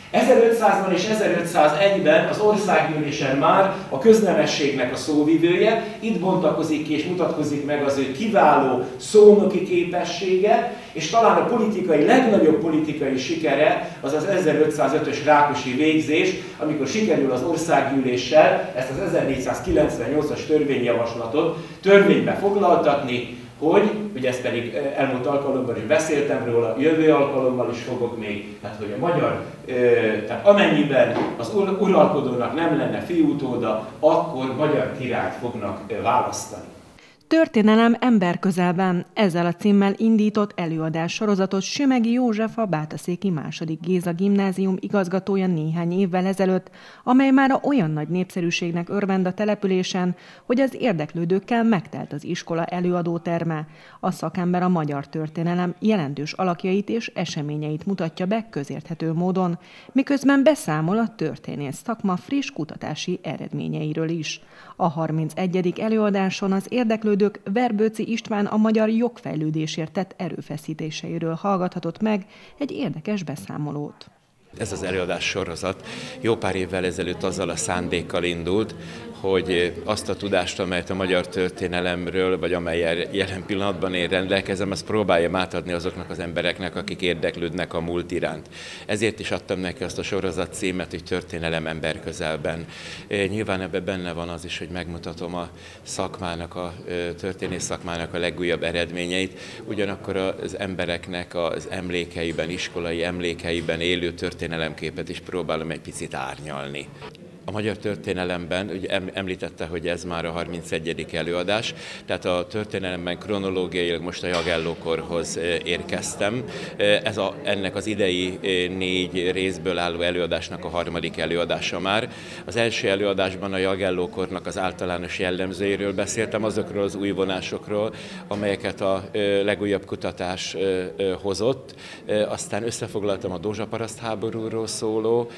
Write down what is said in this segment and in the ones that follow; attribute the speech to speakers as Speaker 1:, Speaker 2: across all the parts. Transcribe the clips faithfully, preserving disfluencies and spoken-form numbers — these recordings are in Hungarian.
Speaker 1: ezerötszázban és ezerötszázegyben az országgyűlésen már a köznemességnek a szóvivője, itt bontakozik ki és mutatkozik meg az ő kiváló szónoki képessége, és talán a politikai, legnagyobb politikai sikere az az ezerötszázötös rákosi végzés, amikor sikerül az országgyűléssel ezt az ezernégyszázkilencvennyolcas törvényjavaslatot törvénybe foglaltatni, hogy, ugye ezt pedig elmúlt alkalommal is beszéltem róla, jövő alkalommal is fogok még, tehát hogy a magyar, tehát amennyiben az uralkodónak nem lenne fiútóda, akkor magyar királyt fognak választani.
Speaker 2: Történelem emberközelben, ezzel a címmel indított előadás sorozatot Sümegi József, a Bátaszéki második Géza Gimnázium igazgatója néhány évvel ezelőtt, amely már olyan nagy népszerűségnek örvend a településen, hogy az érdeklődőkkel megtelt az iskola előadóterme. A szakember a magyar történelem jelentős alakjait és eseményeit mutatja be közérthető módon, miközben beszámol a történész szakma friss kutatási eredményeiről is. A harmincegyedik előadáson az érdeklődők Verbőci István a magyar jogfejlődésért tett erőfeszítéseiről hallgathatott meg egy érdekes beszámolót.
Speaker 3: Ez az előadás sorozat jó pár évvel ezelőtt azzal a szándékkal indult, hogy azt a tudást, amelyet a magyar történelemről, vagy amellyel jelen pillanatban én rendelkezem, azt próbáljam átadni azoknak az embereknek, akik érdeklődnek a múlt iránt. Ezért is adtam neki azt a sorozat címet, hogy Történelem emberközelben. Nyilván ebben benne van az is, hogy megmutatom a szakmának, a történész szakmának a legújabb eredményeit, ugyanakkor az embereknek az emlékeiben, iskolai emlékeiben élő történelemképet is próbálom egy picit árnyalni. A magyar történelemben, ugye említette, hogy ez már a harmincegyedik előadás, tehát a történelemben kronológiailag most a Jagellókorhoz érkeztem. Ez a, ennek az idei négy részből álló előadásnak a harmadik előadása már. Az első előadásban a Jagellókornak az általános jellemzőiről beszéltem, azokról az új vonásokról, amelyeket a legújabb kutatás hozott. Aztán összefoglaltam a Dózsa-paraszt háborúról szóló,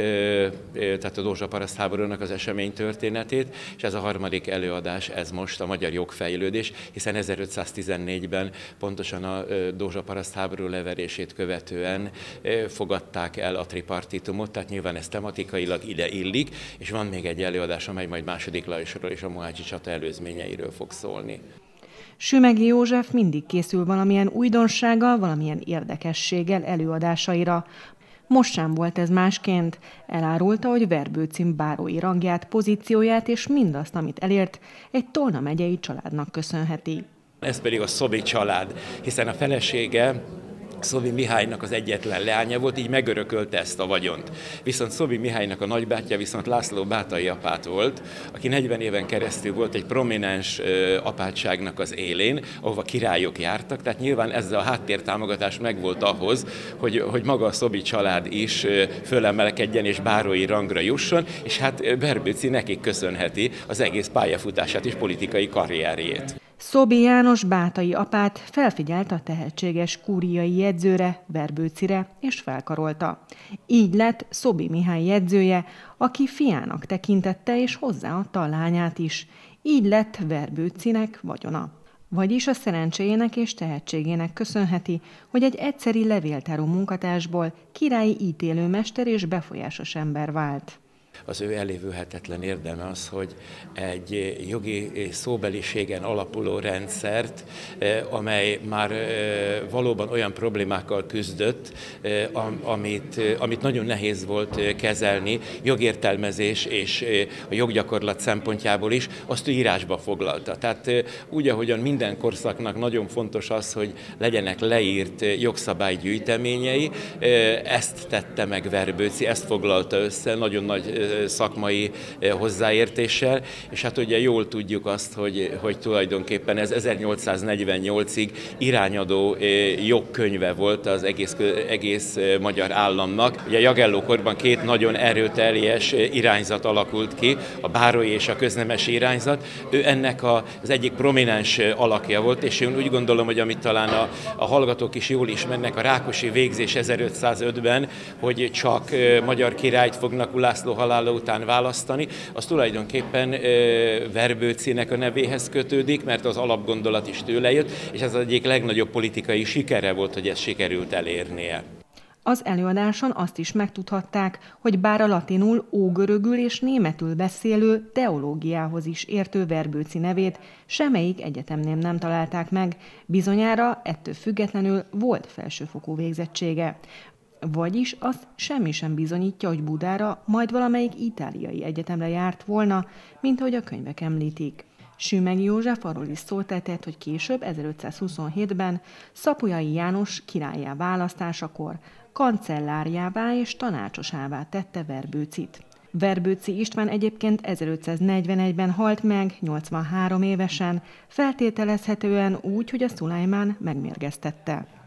Speaker 3: tehát a Dózsa parasztháborúnak az eseménytörténetét, és ez a harmadik előadás, ez most a magyar jogfejlődés, hiszen ezerötszáztizennégyben pontosan a Dózsa parasztháború leverését követően fogadták el a tripartitumot, tehát nyilván ez tematikailag ide illik, és van még egy előadás, amely majd második Lajosról és a Mohácsi csata előzményeiről fog szólni.
Speaker 2: Sümegi József mindig készül valamilyen újdonsággal, valamilyen érdekességgel előadásaira. Most sem volt ez másként. Elárulta, hogy Verbőcin bárói rangját, pozícióját és mindazt, amit elért, egy Tolna megyei családnak köszönheti.
Speaker 3: Ez pedig a Szobi család, hiszen a felesége Szobi Mihálynak az egyetlen leánya volt, így megörökölte ezt a vagyont. Viszont Szobi Mihálynak a nagybátyja viszont László Bátai apát volt, aki negyven éven keresztül volt egy prominens apátságnak az élén, ahova királyok jártak, tehát nyilván ezzel a háttértámogatás megvolt ahhoz, hogy, hogy maga a Szobi család is fölemelkedjen és bárói rangra jusson, és hát Verbőci nekik köszönheti az egész pályafutását és politikai karrierjét.
Speaker 2: Szobi János Bátai apát felfigyelt a tehetséges kúriai jegyzőre, Verbőcire, és felkarolta. Így lett Szobi Mihály jegyzője, aki fiának tekintette és hozzáadta a lányát is. Így lett Verbőcinek vagyona. Vagyis a szerencséjének és tehetségének köszönheti, hogy egy egyszeri levéltáró munkatársból királyi ítélőmester és befolyásos ember vált.
Speaker 3: Az ő elévülhetetlen érdeme az, hogy egy jogi szóbeliségen alapuló rendszert, amely már valóban olyan problémákkal küzdött, amit, amit nagyon nehéz volt kezelni, jogértelmezés és a joggyakorlat szempontjából is, azt ő írásba foglalta. Tehát úgy, ahogyan minden korszaknak nagyon fontos az, hogy legyenek leírt jogszabálygyűjteményei, ezt tette meg Verbőci, ezt foglalta össze, nagyon nagy szakmai hozzáértéssel, és hát ugye jól tudjuk azt, hogy, hogy tulajdonképpen ez ezernyolcszáznegyvennyolcig irányadó jogkönyve volt az egész, egész magyar államnak. Ugye Jagellókorban két nagyon erőteljes irányzat alakult ki, a bárói és a köznemesi irányzat. Ő ennek a, az egyik prominens alakja volt, és én úgy gondolom, hogy amit talán a, a hallgatók is jól ismernek, a rákosi végzés ezerötszázötben, hogy csak magyar királyt fognak Ulászló halála után választani, az tulajdonképpen Verbőcinek a nevéhez kötődik, mert az alapgondolat is tőle jött, és ez az egyik legnagyobb politikai sikere volt, hogy ezt sikerült elérnie.
Speaker 2: Az előadáson azt is megtudhatták, hogy bár a latinul, ógörögül és németül beszélő, teológiához is értő Verbőci nevét semmelyik egyetemnél nem találták meg, bizonyára ettől függetlenül volt felsőfokú végzettsége. Vagyis azt semmi sem bizonyítja, hogy Budára majd valamelyik itáliai egyetemre járt volna, mint ahogy a könyvek említik. Sümegi József arról is szót tehetett, hogy később, ezerötszázhuszonhétben Szapolyai János királlyá választásakor kancellárjává és tanácsosává tette Verbőcit. Verbőci István egyébként ezerötszáznegyvenegyben halt meg, nyolcvanhárom évesen, feltételezhetően úgy, hogy a Szulajmán megmérgeztette.